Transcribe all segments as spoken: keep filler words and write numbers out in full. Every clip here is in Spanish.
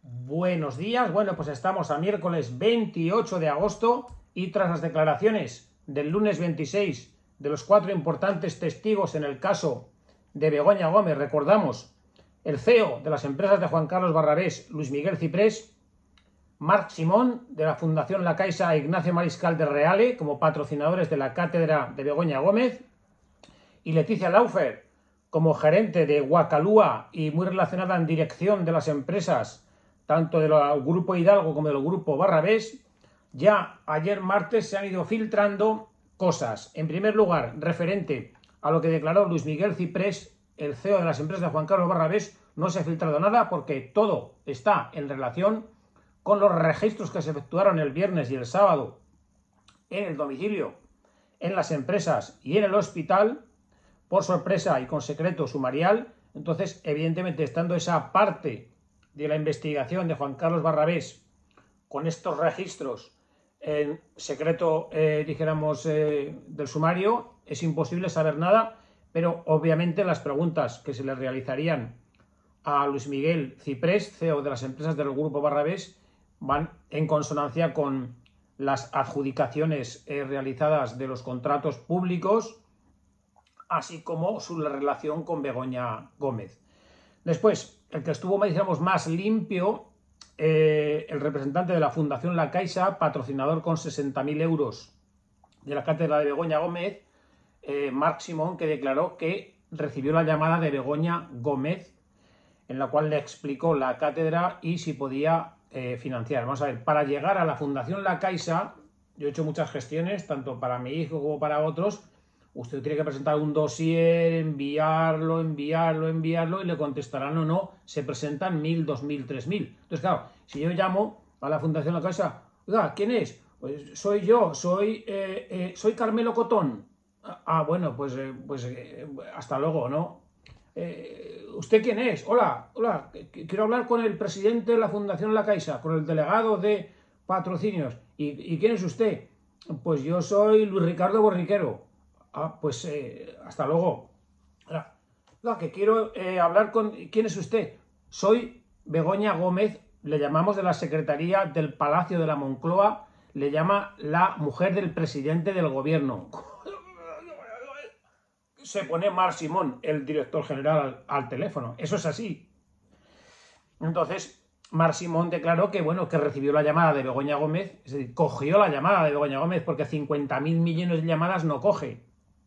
Buenos días, bueno, pues estamos a miércoles veintiocho de agosto y tras las declaraciones del lunes veintiséis de los cuatro importantes testigos en el caso de Begoña Gómez, recordamos, el C E O de las empresas de Juan Carlos Barrabés, Luis Miguel Ciprés, Marc Simón de la Fundación La Caixa e Ignacio Mariscal del Reale como patrocinadores de la cátedra de Begoña Gómez y Leticia Laufer como gerente de Guacalúa y muy relacionada en dirección de las empresas tanto del Grupo Hidalgo como del Grupo Barrabés. Ya ayer martes se han ido filtrando cosas. En primer lugar, referente a lo que declaró Luis Miguel Ciprés, el C E O de las empresas de Juan Carlos Barrabés, no se ha filtrado nada porque todo está en relación con los registros que se efectuaron el viernes y el sábado en el domicilio, en las empresas y en el hospital, por sorpresa y con secreto sumarial. Entonces, evidentemente, estando esa parte de la investigación de Juan Carlos Barrabés con estos registros en secreto, eh, dijéramos, eh, del sumario, es imposible saber nada, pero obviamente las preguntas que se le realizarían a Luis Miguel Ciprés, C E O de las empresas del Grupo Barrabés, van en consonancia con las adjudicaciones eh, realizadas de los contratos públicos, así como su relación con Begoña Gómez. Después, el que estuvo, digamos, más limpio, eh, el representante de la Fundación La Caixa, patrocinador con sesenta mil euros de la cátedra de Begoña Gómez, eh, Marc Simón, que declaró que recibió la llamada de Begoña Gómez, en la cual le explicó la cátedra y si podía eh, financiar. Vamos a ver, para llegar a la Fundación La Caixa, yo he hecho muchas gestiones, tanto para mi hijo como para otros. Usted tiene que presentar un dossier, enviarlo, enviarlo, enviarlo y le contestarán o no. Se presentan mil, dos mil, tres mil. Entonces, claro, si yo llamo a la Fundación La Caixa, oiga, ¿quién es? Pues soy yo, soy, eh, eh, soy Carmelo Cotón. Ah, bueno, pues, eh, pues eh, hasta luego, ¿no? Eh, ¿Usted quién es? Hola, hola, quiero hablar con el presidente de la Fundación La Caixa, con el delegado de patrocinios. ¿Y, y quién es usted? Pues yo soy Luis Ricardo Borriquero. Ah, pues eh, hasta luego. Ahora, no, que quiero eh, hablar con... ¿Quién es usted? Soy Begoña Gómez, le llamamos de la Secretaría del Palacio de la Moncloa, le llama la mujer del presidente del gobierno. Se pone Marc Simón, el director general, al, al teléfono. Eso es así. Entonces, Marc Simón declaró que, bueno, que recibió la llamada de Begoña Gómez, es decir, cogió la llamada de Begoña Gómez porque cincuenta mil millones de llamadas no coge.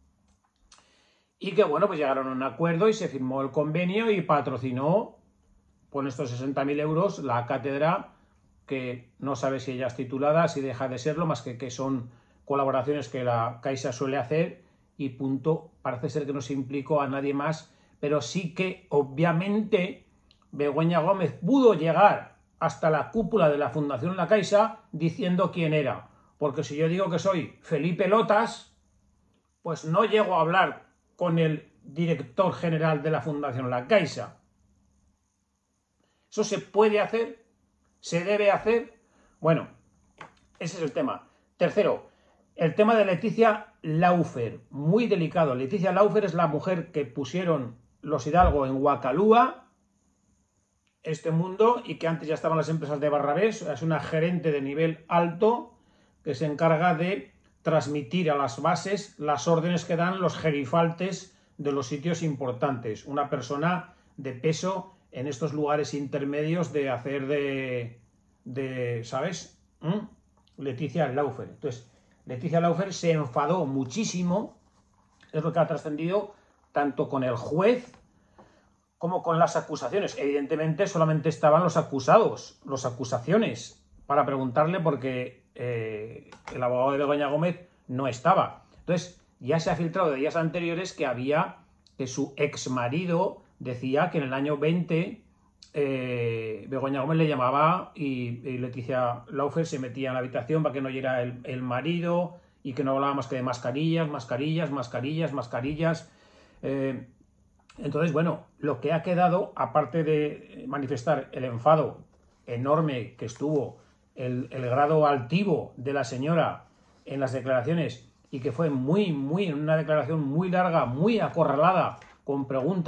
Y que, bueno, pues llegaron a un acuerdo y se firmó el convenio y patrocinó con estos sesenta mil euros la cátedra, que no sabe si ella es titulada, si deja de serlo, más que que son colaboraciones que la Caixa suele hacer y punto. Parece ser que no se implicó a nadie más, pero sí que, obviamente, Begoña Gómez pudo llegar hasta la cúpula de la Fundación La Caixa diciendo quién era. Porque si yo digo que soy Felipe Lotas, pues no llego a hablar con el director general de la Fundación La Caixa. ¿Eso se puede hacer? ¿Se debe hacer? Bueno, ese es el tema. Tercero, el tema de Leticia Laufer, muy delicado. Leticia Laufer es la mujer que pusieron los Hidalgo en Guacalúa, este mundo, y que antes ya estaban las empresas de Barrabés. Es una gerente de nivel alto que se encarga de transmitir a las bases las órdenes que dan los gerifaltes de los sitios importantes. Una persona de peso en estos lugares intermedios de hacer de, de ¿sabes? ¿Mm? Leticia Laufer. Entonces, Leticia Laufer se enfadó muchísimo, es lo que ha trascendido, tanto con el juez como con las acusaciones. Evidentemente solamente estaban los acusados, las acusaciones, para preguntarle porque eh, el abogado de Begoña Gómez no estaba. Entonces, ya se ha filtrado de días anteriores que había, que su ex marido decía que en el año veinte eh, Begoña Gómez le llamaba y, y Leticia Laufer se metía en la habitación para que no oyera el, el marido y que no hablaba más que de mascarillas, mascarillas, mascarillas, mascarillas. Eh, entonces, bueno, lo que ha quedado, aparte de manifestar el enfado enorme que estuvo, el, el grado altivo de la señora en las declaraciones, y que fue muy, muy, en una declaración muy larga, muy acorralada, con preguntas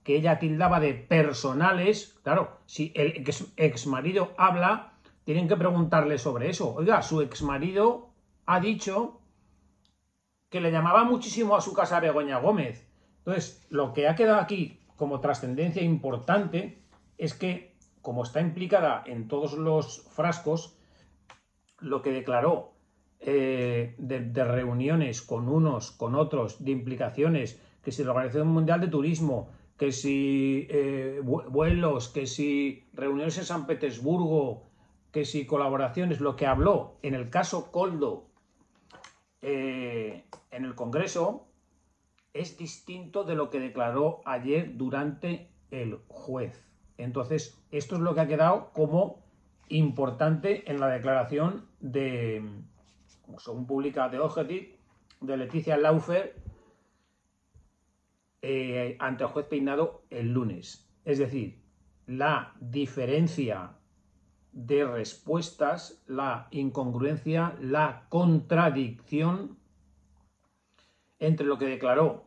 que ella tildaba de personales. Claro, si el ex, ex marido habla, tienen que preguntarle sobre eso. Oiga, su ex marido ha dicho que le llamaba muchísimo a su casa Begoña Gómez. Entonces, lo que ha quedado aquí como trascendencia importante es que, como está implicada en todos los frascos, lo que declaró eh, de, de reuniones con unos, con otros, de implicaciones, que si la Organización Mundial de Turismo, que si eh, vuelos, que si reuniones en San Petersburgo, que si colaboraciones, lo que habló en el caso Koldo eh, en el Congreso es distinto de lo que declaró ayer durante el juez. Entonces, esto es lo que ha quedado como importante en la declaración de, según publica The Objective, de Leticia Laufer eh, ante el juez Peinado el lunes. Es decir, la diferencia de respuestas, la incongruencia, la contradicción entre lo que declaró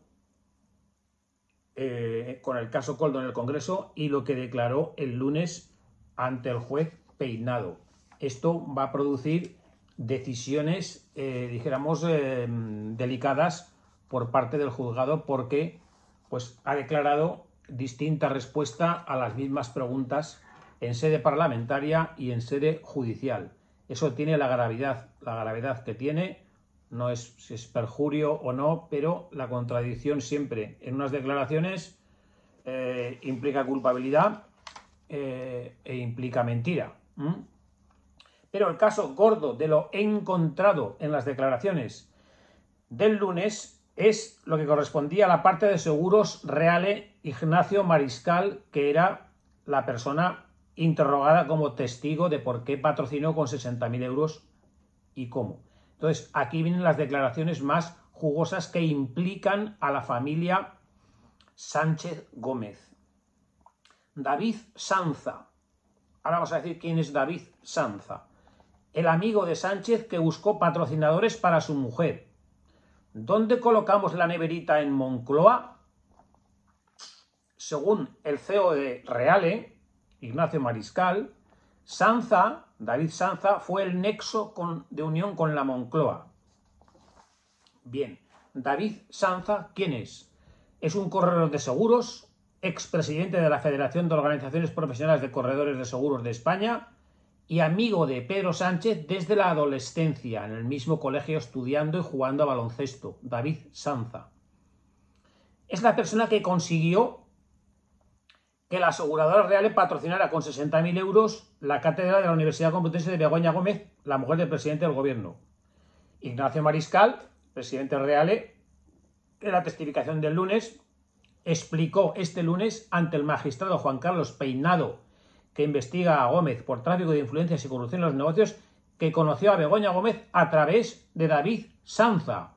eh, con el caso Koldo en el Congreso y lo que declaró el lunes ante el juez Peinado. Esto va a producir decisiones, eh, dijéramos, eh, delicadas por parte del juzgado, porque pues, ha declarado distinta respuesta a las mismas preguntas en sede parlamentaria y en sede judicial. Eso tiene la gravedad, la gravedad que tiene, no es si es perjurio o no, pero la contradicción siempre en unas declaraciones eh, implica culpabilidad eh, e implica mentira. ¿Mm? Pero el caso gordo de lo encontrado en las declaraciones del lunes es lo que correspondía a la parte de Seguros Reale Ignacio Mariscal, que era la persona interrogada como testigo de por qué patrocinó con sesenta mil euros y cómo. Entonces, aquí vienen las declaraciones más jugosas que implican a la familia Sánchez Gómez. David Sanza. Ahora vamos a decir quién es David Sanza. El amigo de Sánchez que buscó patrocinadores para su mujer. ¿Dónde colocamos la neverita en Moncloa? Según el C E O de Reale, Ignacio Mariscal, Sanza, David Sanza, fue el nexo con, de unión con la Moncloa. Bien, David Sanza, ¿quién es? Es un corredor de seguros, expresidente de la Federación de Organizaciones Profesionales de Corredores de Seguros de España y amigo de Pedro Sánchez desde la adolescencia, en el mismo colegio estudiando y jugando a baloncesto. David Sanza. Es la persona que consiguió que la aseguradora Reale patrocinara con sesenta mil euros la cátedra de la Universidad Complutense de Begoña Gómez, la mujer del presidente del gobierno. Ignacio Mariscal, presidente Reale, en la testificación del lunes, explicó este lunes ante el magistrado Juan Carlos Peinado, que investiga a Gómez por tráfico de influencias y corrupción en los negocios, que conoció a Begoña Gómez a través de David Sanza,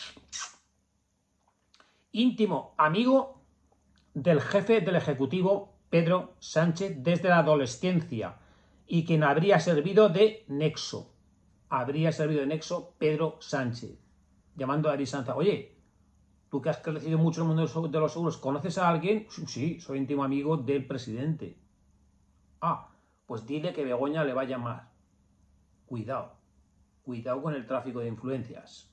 íntimo amigo del jefe del Ejecutivo Pedro Sánchez desde la adolescencia y quien habría servido de nexo. Habría servido de nexo Pedro Sánchez, llamando a David Sanza. Oye, tú que has crecido mucho en el mundo de los seguros, ¿conoces a alguien? Sí, soy íntimo amigo del presidente. Ah, pues dile que Begoña le va a llamar. Cuidado, cuidado con el tráfico de influencias.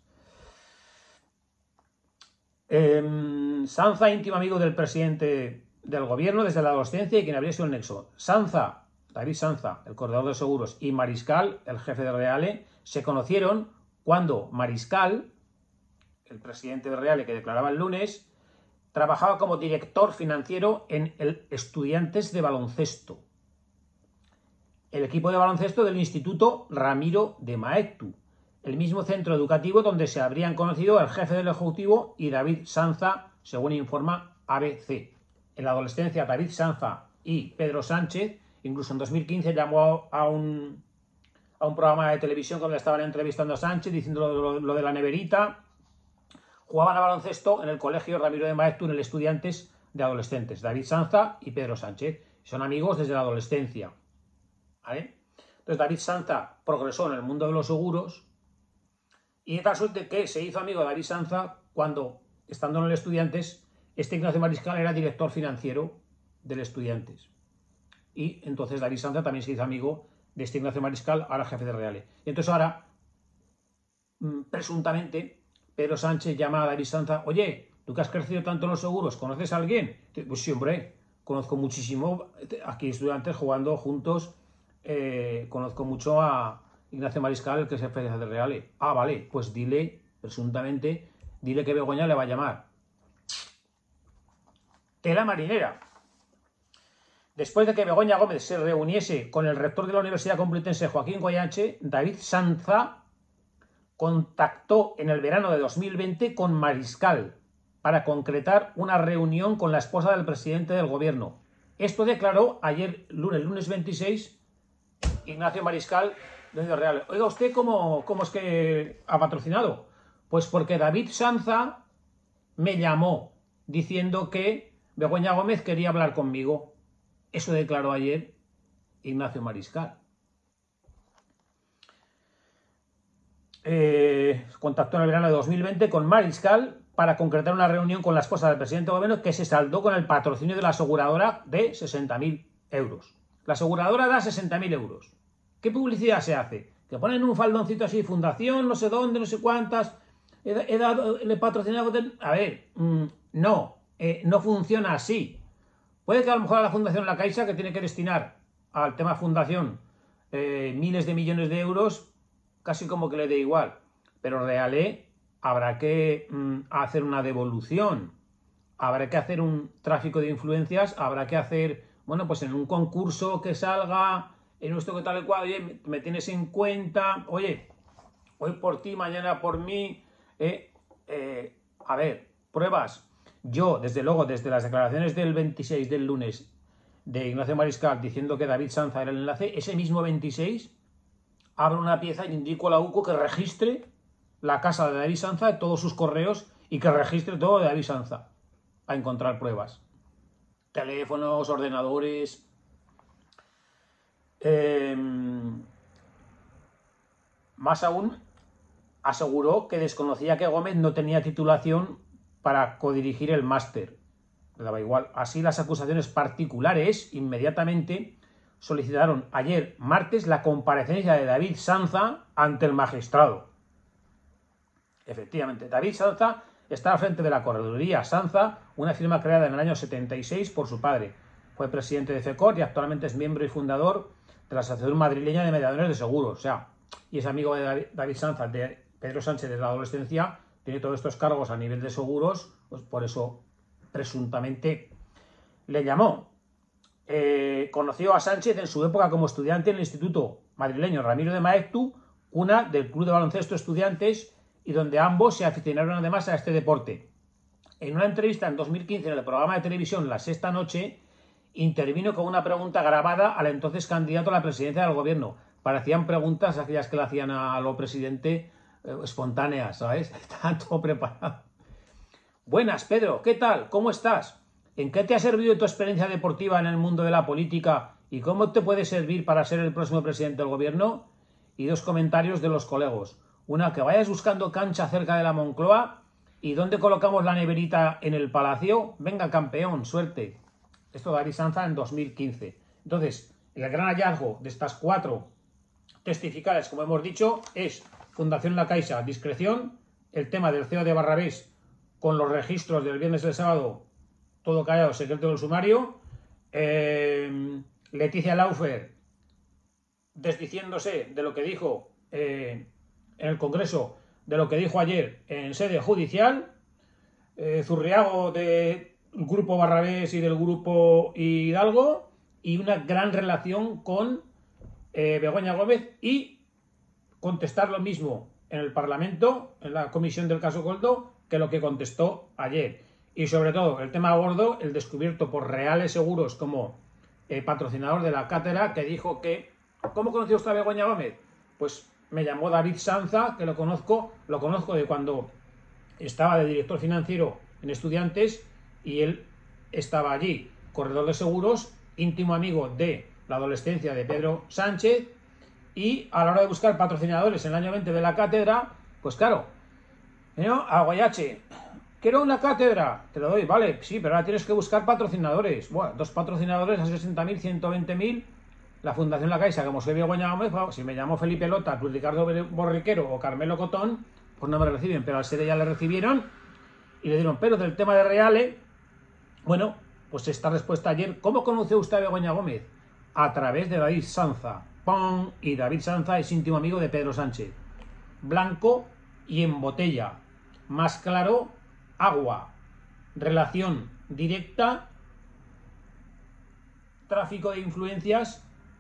Eh, Sanza, íntimo amigo del presidente del gobierno desde la adolescencia y quien habría sido el nexo. Sanza, David Sanza, el corredor de seguros, y Mariscal, el jefe de Reale, se conocieron cuando Mariscal, el presidente de Reale que declaraba el lunes, trabajaba como director financiero en el Estudiantes de Baloncesto, el equipo de baloncesto del Instituto Ramiro de Maeztu, el mismo centro educativo donde se habrían conocido el jefe del Ejecutivo y David Sanza, según informa A B C. En la adolescencia, David Sanza y Pedro Sánchez, incluso en dos mil quince, llamó a un, a un programa de televisión donde estaban entrevistando a Sánchez, diciendo lo, lo de la neverita. Jugaban a baloncesto en el colegio Ramiro de Maeztu, en el Estudiantes de Adolescentes, David Sanza y Pedro Sánchez. Son amigos desde la adolescencia. ¿Vale? Entonces David Sanza progresó en el mundo de los seguros y de tal suerte que se hizo amigo de David Sanza cuando, estando en el Estudiantes, este Ignacio Mariscal era director financiero del Estudiantes. Y entonces David Sanza también se hizo amigo de este Ignacio Mariscal, ahora jefe de Reale. Y entonces ahora, presuntamente, Pedro Sánchez llama a David Sanza: oye, tú que has crecido tanto en los seguros, ¿conoces a alguien? Pues sí, hombre, conozco muchísimo, aquí Estudiantes jugando juntos, eh, conozco mucho a Ignacio Mariscal, el que es jefe de Reale. Ah, vale, pues dile, presuntamente, dile que Begoña le va a llamar. Tela marinera. Después de que Begoña Gómez se reuniese con el rector de la Universidad Complutense, Joaquín Goyeneche, David Sanza contactó en el verano de dos mil veinte con Mariscal para concretar una reunión con la esposa del presidente del gobierno. Esto declaró ayer, lunes, lunes veintiséis, Ignacio Mariscal de Reale. Oiga, ¿usted cómo, cómo es que ha patrocinado? Pues porque David Sanza me llamó diciendo que Begoña Gómez quería hablar conmigo. Eso declaró ayer Ignacio Mariscal. Eh, contactó en el verano de dos mil veinte con Mariscal para concretar una reunión con la esposa del presidente del gobierno, que se saldó con el patrocinio de la aseguradora de sesenta mil euros. La aseguradora da sesenta mil euros. ¿Qué publicidad se hace? Que ponen un faldoncito así, fundación, no sé dónde, no sé cuántas, he, he dado, le he patrocinado... A ver, mmm, no, eh, no funciona así. Puede que a lo mejor a la Fundación La Caixa, que tiene que destinar al tema fundación eh, miles de millones de euros, casi como que le dé igual. Pero Reale habrá que mm, hacer una devolución, habrá que hacer un tráfico de influencias, habrá que hacer, bueno, pues en un concurso que salga, en esto que tal y cual, oye, me tienes en cuenta, oye, hoy por ti, mañana por mí, eh, eh, a ver, pruebas. Yo, desde luego, desde las declaraciones del veintiséis del lunes de Ignacio Mariscal diciendo que David Sanza era el enlace, ese mismo veintiséis abro una pieza y indico a la U C O que registre la casa de David Sanza, todos sus correos, y que registre todo de David Sanza a encontrar pruebas. Teléfonos, ordenadores... Eh, más aún, aseguró que desconocía que Gómez no tenía titulación para codirigir el máster. Le daba igual. Así, las acusaciones particulares inmediatamente solicitaron ayer, martes, la comparecencia de David Sanza ante el magistrado. Efectivamente, David Sanza está al frente de la Correduría Sanza, una firma creada en el año setenta y seis por su padre. Fue presidente de FECOR y actualmente es miembro y fundador de la Asociación Madrileña de Mediadores de Seguros. O sea, y es amigo de David Sanza, de Pedro Sánchez desde la adolescencia, tiene todos estos cargos a nivel de seguros, pues por eso presuntamente le llamó. Eh, conoció a Sánchez en su época como estudiante en el Instituto Madrileño Ramiro de Maeztu, cuna del Club de Baloncesto Estudiantes, y donde ambos se aficionaron además a este deporte. En una entrevista en dos mil quince en el programa de televisión La Sexta Noche, intervino con una pregunta grabada al entonces candidato a la presidencia del gobierno. Parecían preguntas aquellas que le hacían a lo presidente, eh, espontáneas, ¿sabes? Estaba todo preparado. Buenas, Pedro, ¿qué tal? ¿Cómo estás? ¿En qué te ha servido tu experiencia deportiva en el mundo de la política y cómo te puede servir para ser el próximo presidente del gobierno? Y dos comentarios de los colegos. Una, que vayas buscando cancha cerca de la Moncloa. ¿Y dónde colocamos la neverita en el Palacio? Venga, campeón, suerte. Esto de David Sanza en dos mil quince. Entonces, el gran hallazgo de estas cuatro testificales, como hemos dicho, es Fundación La Caixa, discreción, el tema del C E O de Barrabés con los registros del viernes y el sábado, todo callado, secreto del sumario, eh, Leticia Laufer desdiciéndose de lo que dijo eh, en el Congreso, de lo que dijo ayer en sede judicial, eh, Zurriago del grupo Barrabés y del grupo Hidalgo, y una gran relación con eh, Begoña Gómez, y contestar lo mismo en el Parlamento, en la comisión del caso Coldo, que lo que contestó ayer. Y sobre todo, el tema gordo, el descubierto por Reale Seguros como eh, patrocinador de la cátedra, que dijo que... ¿Cómo conoció usted a Begoña Gómez? Pues me llamó David Sanza, que lo conozco, lo conozco de cuando estaba de director financiero en Estudiantes, y él estaba allí, corredor de seguros, íntimo amigo de la adolescencia de Pedro Sánchez, y a la hora de buscar patrocinadores en el año veinte de la cátedra, pues claro, ¿no? A Goyache, quiero una cátedra, te lo doy, vale, sí, pero ahora tienes que buscar patrocinadores. Bueno, dos patrocinadores a sesenta mil, ciento veinte mil. La Fundación La Caixa, como soy Begoña Gómez, bueno, si me llamo Felipe Lota, Luis Ricardo Borriquero o Carmelo Cotón, pues no me reciben, pero al SEDE ya le recibieron y le dieron. Pero del tema de Reale, bueno, pues esta respuesta ayer. ¿Cómo conoció usted a Begoña Gómez? A través de David Sanza. ¡Pum! Y David Sanza es íntimo amigo de Pedro Sánchez. Blanco y en botella. Más claro, agua. Relación directa. Tráfico de influencias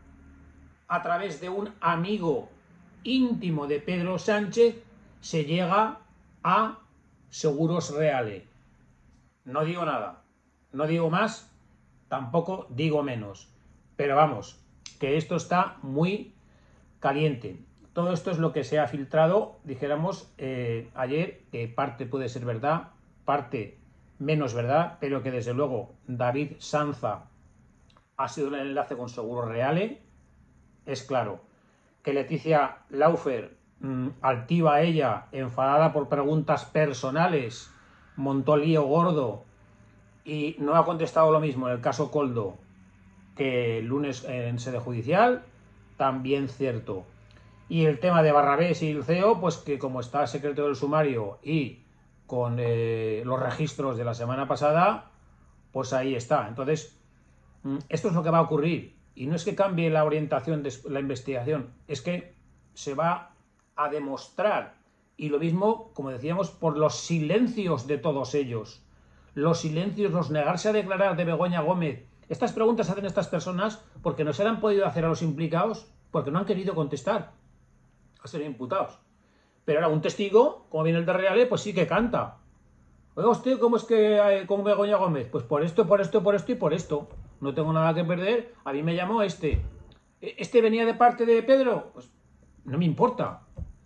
a través de un amigo íntimo de Pedro Sánchez se llega a Seguros Reale. No digo nada, no digo más, tampoco digo menos. Pero vamos, que esto está muy caliente. Todo esto es lo que se ha filtrado, dijéramos, eh, ayer, que parte puede ser verdad, parte menos verdad, pero que desde luego David Sanza ha sido el enlace con Seguros Reale. Es claro que Leticia Laufer, mmm, altiva ella, enfadada por preguntas personales, montó lío gordo y no ha contestado lo mismo en el caso Coldo que el lunes en sede judicial, también cierto. Y el tema de Barrabés y el C E O, pues que como está secreto del sumario y con eh, los registros de la semana pasada, pues ahí está. Entonces, esto es lo que va a ocurrir. Y no es que cambie la orientación de la investigación, es que se va a demostrar. Y lo mismo, como decíamos, por los silencios de todos ellos. Los silencios, los negarse a declarar de Begoña Gómez. Estas preguntas hacen estas personas porque no se han podido hacer a los implicados, porque no han querido contestar a ser imputados. Pero ahora un testigo, como viene el de Reale, pues sí que canta. Oiga usted, ¿cómo es que con Begoña Gómez? Pues por esto, por esto, por esto y por esto. No tengo nada que perder. A mí me llamó este. ¿Este venía de parte de Pedro? Pues no me importa.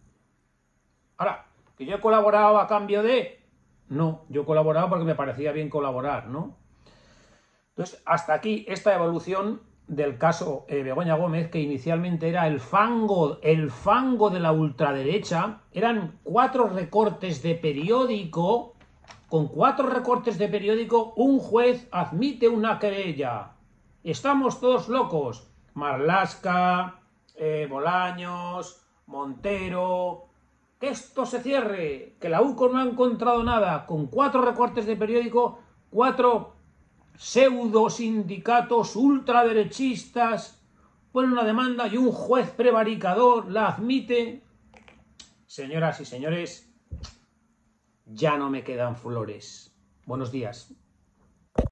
Ahora, ¿que yo he colaborado a cambio de...? No, yo he colaborado porque me parecía bien colaborar, ¿no? Entonces, hasta aquí esta evolución del caso eh, Begoña Gómez, que inicialmente era el fango, el fango de la ultraderecha. Eran cuatro recortes de periódico. Con cuatro recortes de periódico, un juez admite una querella. Estamos todos locos. Marlaska, eh, Bolaños, Montero... Que esto se cierre, que la U C O no ha encontrado nada. Con cuatro recortes de periódico, cuatro pseudo sindicatos ultraderechistas ponen una demanda y un juez prevaricador la admite. Señoras y señores, ya no me quedan flores. Buenos días.